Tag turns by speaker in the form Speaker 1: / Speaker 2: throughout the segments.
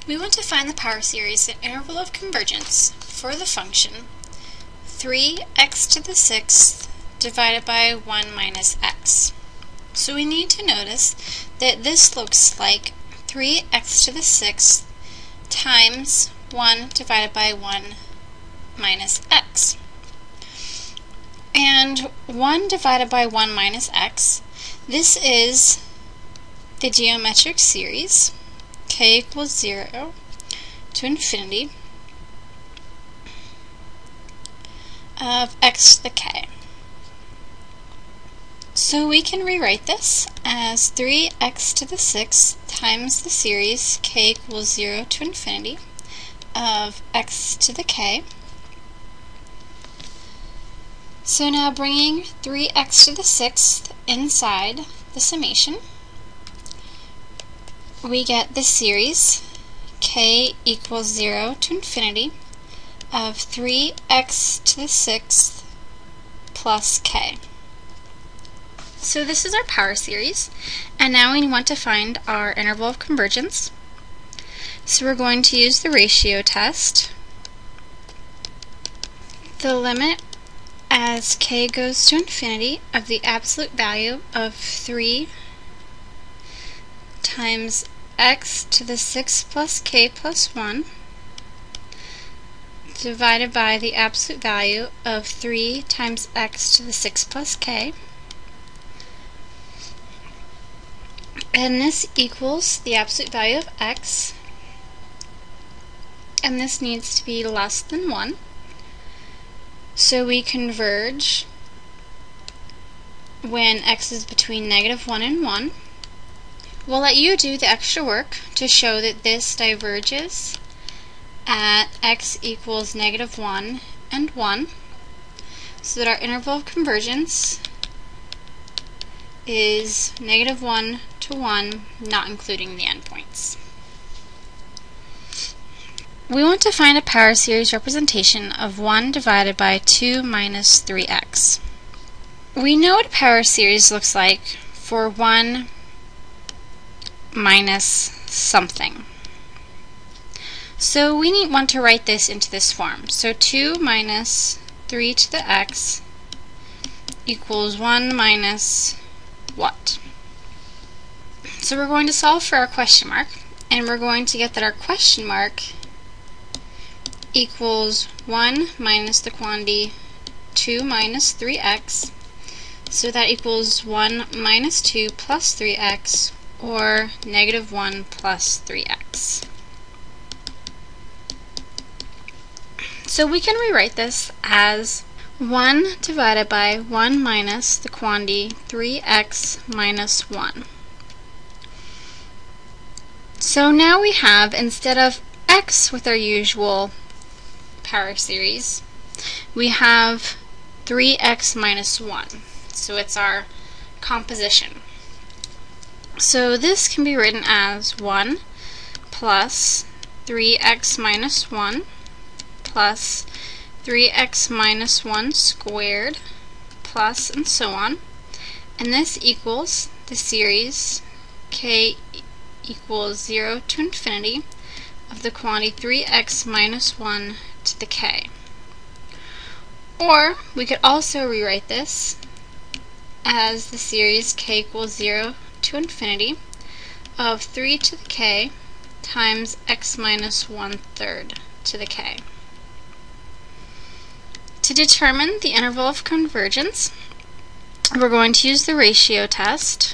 Speaker 1: We want to find the power series and interval of convergence for the function 3x to the 6th divided by 1 minus x. So we need to notice that this looks like 3x to the 6th times 1 divided by 1 minus x. And 1 divided by 1 minus x, this is the geometric series k equals 0 to infinity of x to the k. So we can rewrite this as 3x to the 6th times the series k equals 0 to infinity of x to the k. So now bringing 3x to the 6th inside the summation, we get the series k equals 0 to infinity of 3x to the 6th plus k. So this is our power series, and now we want to find our interval of convergence. So we're going to use the ratio test. The limit as k goes to infinity of the absolute value of 3 times x to the 6th plus k plus 1 divided by the absolute value of 3 times x to the 6th plus k, and this equals the absolute value of x, and this needs to be less than 1. So we converge when x is between -1 and 1. We'll let you do the extra work to show that this diverges at x equals -1 and 1, so that our interval of convergence is -1 to 1, not including the endpoints. We want to find a power series representation of 1 divided by 2 minus 3x. We know what a power series looks like for 1 minus something. So we want to write this into this form. So 2 minus 3 to the x equals 1 minus what? So we're going to solve for our question mark, and we're going to get that our question mark equals 1 minus the quantity 2 minus 3x, so that equals 1 minus 2 plus 3x, or -1 plus 3x. So we can rewrite this as 1 divided by 1 minus the quantity 3x minus 1. So now we have, instead of x with our usual power series, we have 3x minus 1. So it's our composition. So this can be written as 1 plus 3x minus 1 plus 3x minus 1 squared plus and so on. And this equals the series k equals 0 to infinity of the quantity 3x minus 1 to the k. Or we could also rewrite this as the series k equals 0 to infinity of 3 to the k times x minus 1/3 to the k. To determine the interval of convergence, we're going to use the ratio test.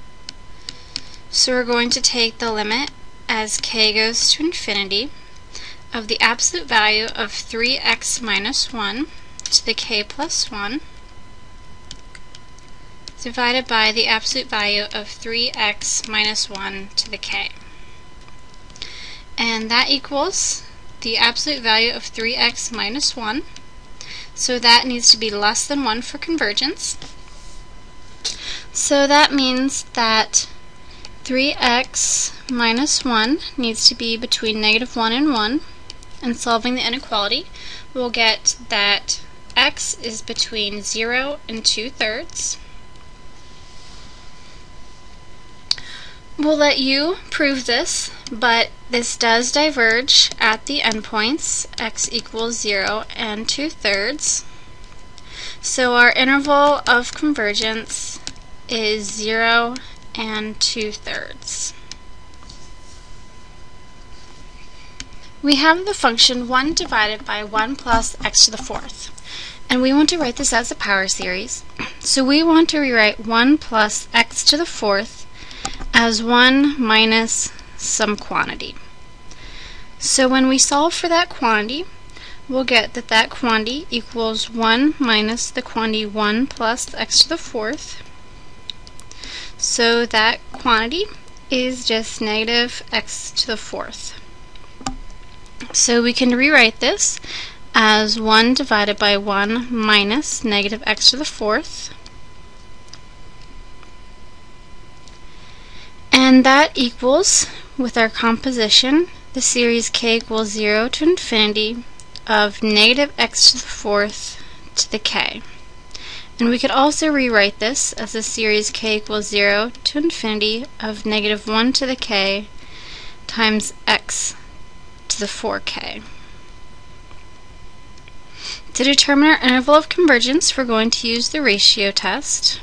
Speaker 1: So we're going to take the limit as k goes to infinity of the absolute value of 3x minus 1 to the k plus 1 divided by the absolute value of 3x minus 1 to the k. And that equals the absolute value of 3x minus 1. So that needs to be less than 1 for convergence. So that means that 3x minus 1 needs to be between -1 and 1. And solving the inequality, we'll get that x is between 0 and 2/3. We'll let you prove this but this does diverge at the endpoints, x equals 0 and 2/3. So our interval of convergence is 0 and 2/3. We have the function 1 divided by 1 plus x to the 4th. And we want to write this as a power series. So we want to rewrite 1 plus x to the 4th as 1 minus some quantity. So when we solve for that quantity, we'll get that that quantity equals 1 minus the quantity 1 plus x to the 4th. So that quantity is just negative x to the 4th. So we can rewrite this as 1 divided by 1 minus negative x to the 4th. And that equals, with our composition, the series k equals 0 to infinity of negative x to the 4th to the k. And we could also rewrite this as the series k equals 0 to infinity of negative 1 to the k times x to the 4k. To determine our interval of convergence, we're going to use the ratio test.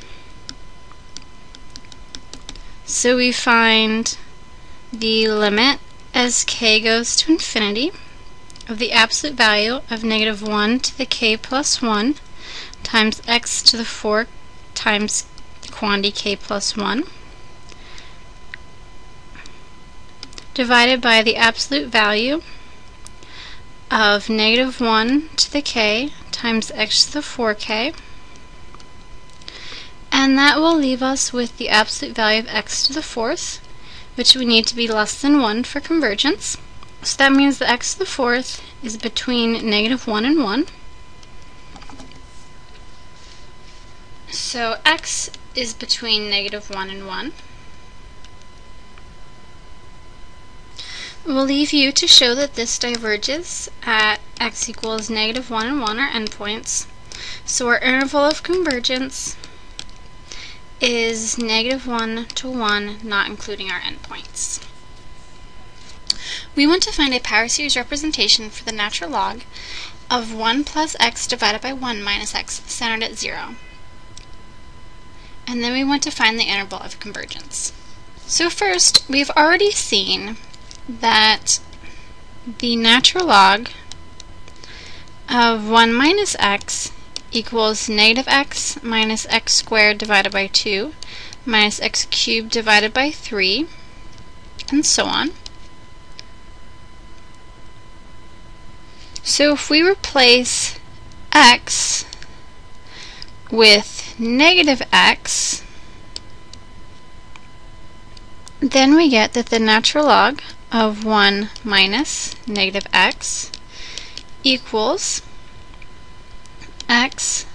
Speaker 1: So we find the limit as k goes to infinity of the absolute value of negative 1 to the k plus 1 times x to the 4 times the quantity k plus 1 divided by the absolute value of negative 1 to the k times x to the 4k, and that will leave us with the absolute value of x to the 4th, which we need to be less than 1 for convergence. So that means that x to the 4th is between negative 1 and 1. So x is between negative 1 and 1. We'll leave you to show that this diverges at x equals negative 1 and 1, our endpoints. So our interval of convergence is negative 1 to 1, not including our endpoints. We want to find a power series representation for the natural log of 1 plus x divided by 1 minus x centered at 0. And then we want to find the interval of convergence. So first, we've already seen that the natural log of 1 minus x equals negative x minus x squared divided by 2 minus x cubed divided by 3, and so on. So if we replace x with negative x, then we get that the natural log of 1 minus negative x equals x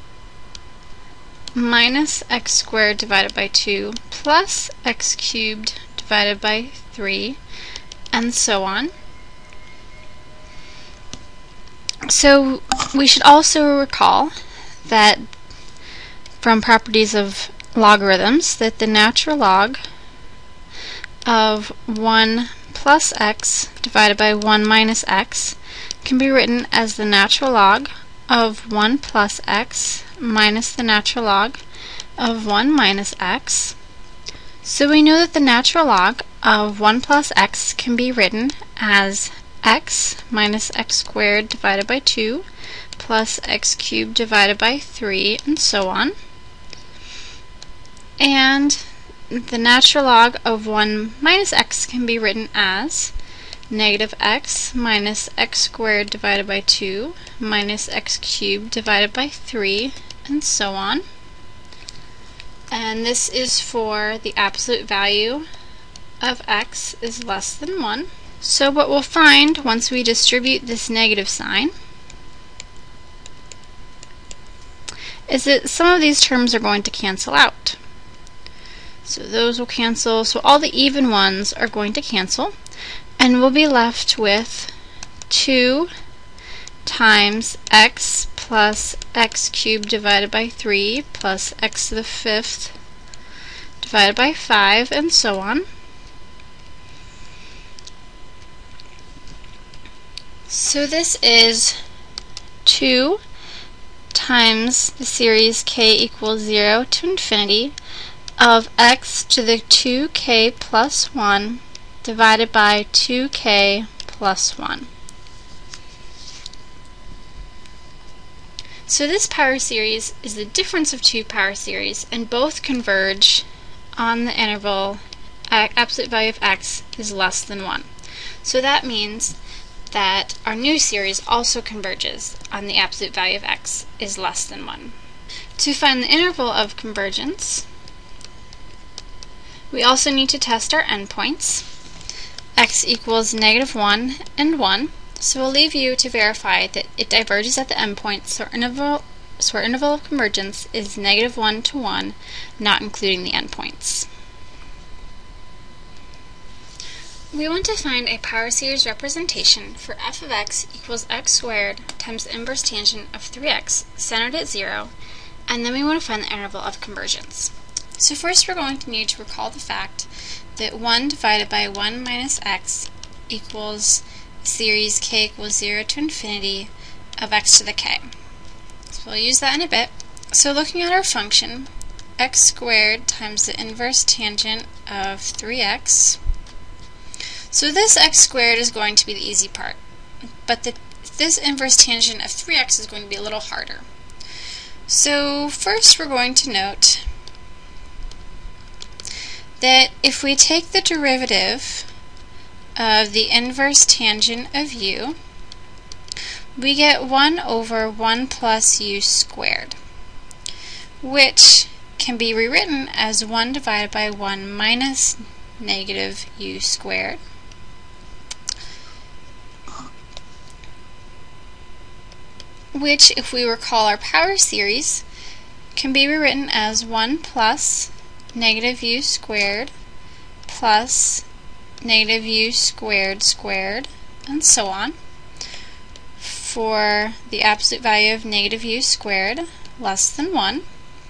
Speaker 1: minus x squared divided by 2 plus x cubed divided by 3, and so on. So we should also recall that from properties of logarithms that the natural log of 1 plus x divided by 1 minus x can be written as the natural log of 1 plus x minus the natural log of 1 minus x. So we know that the natural log of 1 plus x can be written as x minus x squared divided by 2 plus x cubed divided by 3, and so on. And the natural log of 1 minus x can be written as negative x minus x squared divided by 2 minus x cubed divided by 3, and so on. And this is for the absolute value of x is less than 1. So what we'll find once we distribute this negative sign is that some of these terms are going to cancel out. So those will cancel, so all the even ones are going to cancel, and we'll be left with 2 times x plus x cubed divided by 3 plus x to the 5th divided by 5, and so on. So this is 2 times the series k equals 0 to infinity of x to the 2k plus 1 divided by 2k plus 1. So this power series is the difference of two power series, and both converge on the interval absolute value of x is less than 1. So that means that our new series also converges on the absolute value of x is less than 1. To find the interval of convergence, we also need to test our endpoints. X equals -1 and 1. So we'll leave you to verify that it diverges at the endpoint, so our interval of convergence is -1 to 1, not including the endpoints. We want to find a power series representation for f of x equals x squared times the inverse tangent of 3x centered at 0, and then we want to find the interval of convergence. So first we're going to need to recall the fact that 1 divided by 1 minus x equals series k equals 0 to infinity of x to the k. So we'll use that in a bit. So looking at our function, x squared times the inverse tangent of 3x. So this x squared is going to be the easy part, but this inverse tangent of 3x is going to be a little harder. So first we're going to note that if we take the derivative of the inverse tangent of u, we get 1 over 1 plus u squared, which can be rewritten as 1 divided by 1 minus negative u squared, which, if we recall our power series, can be rewritten as 1 plus negative u squared plus negative u squared squared, and so on, for the absolute value of negative u squared less than 1.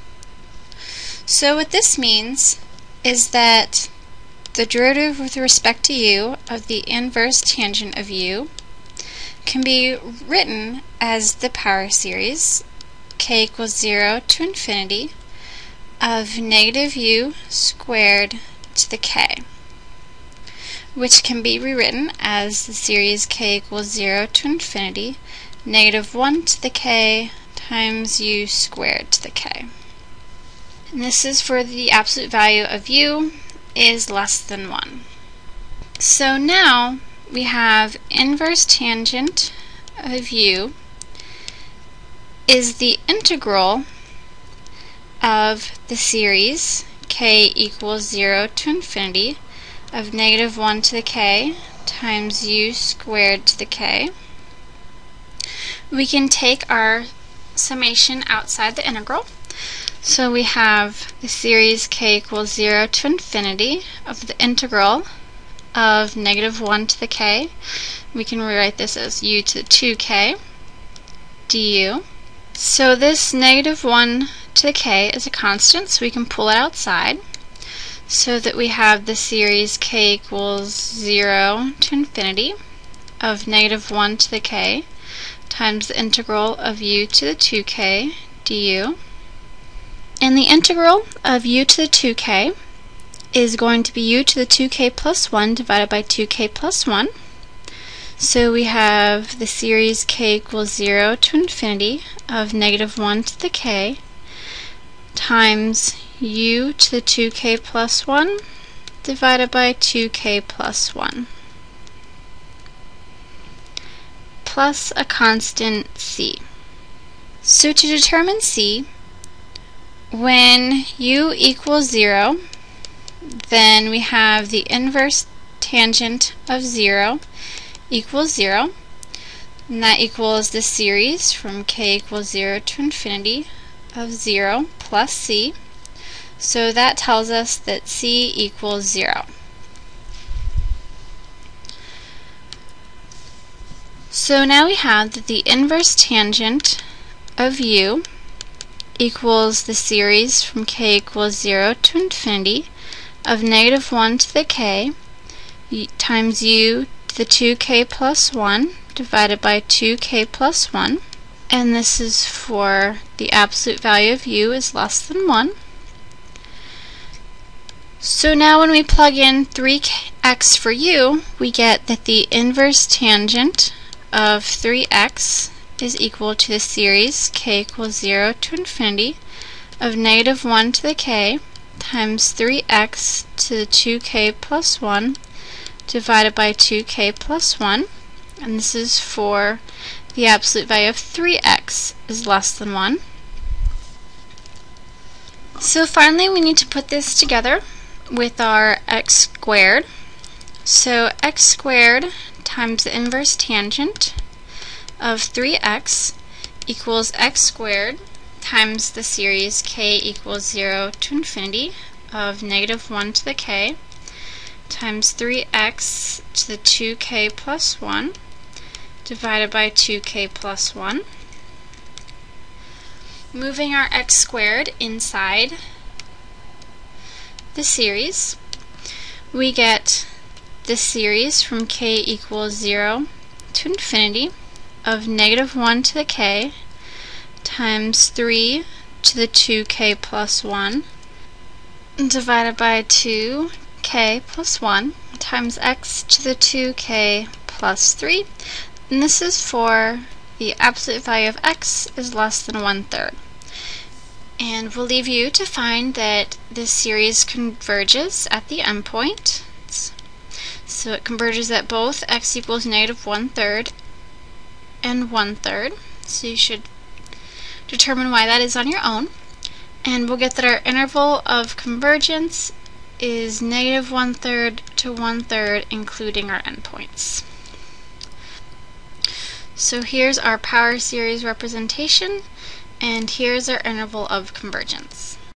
Speaker 1: So what this means is that the derivative with respect to u of the inverse tangent of u can be written as the power series k equals 0 to infinity of negative u squared to the k, which can be rewritten as the series k equals 0 to infinity negative 1 to the k times u squared to the k. And this is for the absolute value of u is less than 1. So now we have inverse tangent of u is the integral of the series k equals 0 to infinity of negative 1 to the k times u squared to the k. We can take our summation outside the integral. So we have the series k equals 0 to infinity of the integral of negative 1 to the k. We can rewrite this as u to the 2k du. So this negative 1 to the k is a constant, so we can pull it outside, so that we have the series k equals 0 to infinity of negative 1 to the k times the integral of u to the 2k du. And the integral of u to the 2k is going to be u to the 2k plus 1 divided by 2k plus 1. So we have the series k equals 0 to infinity of negative 1 to the k times u to the 2k plus 1 divided by 2k plus 1 plus a constant c. So to determine c, when u equals 0, then we have the inverse tangent of 0 equals 0, and that equals the series from k equals 0 to infinity of 0 plus c. So that tells us that c equals 0. So now we have that the inverse tangent of u equals the series from k equals 0 to infinity of negative 1 to the k times u to the 2k plus 1 divided by 2k plus 1, and this is for the absolute value of u is less than 1. So now when we plug in 3x for u, we get that the inverse tangent of 3x is equal to the series k equals 0 to infinity of negative 1 to the k times 3x to the 2k plus 1 divided by 2k plus 1, and this is for the absolute value of 3x is less than 1. So finally we need to put this together with our x squared. So x squared times the inverse tangent of 3x equals x squared times the series k equals 0 to infinity of negative 1 to the k times 3x to the 2k plus 1 divided by 2k plus 1. Moving our x squared inside the series, we get the series from k equals 0 to infinity of negative 1 to the k times 3 to the 2k plus 1 divided by 2k plus 1 times x to the 2k plus 3, and this is for the absolute value of x is less than 1/3. And we'll leave you to find that this series converges at the endpoint. So it converges at both x equals negative 1/3 and 1/3. So you should determine why that is on your own. And we'll get that our interval of convergence is negative 1/3 to 1/3, including our endpoints. So here's our power series representation, and here's our interval of convergence.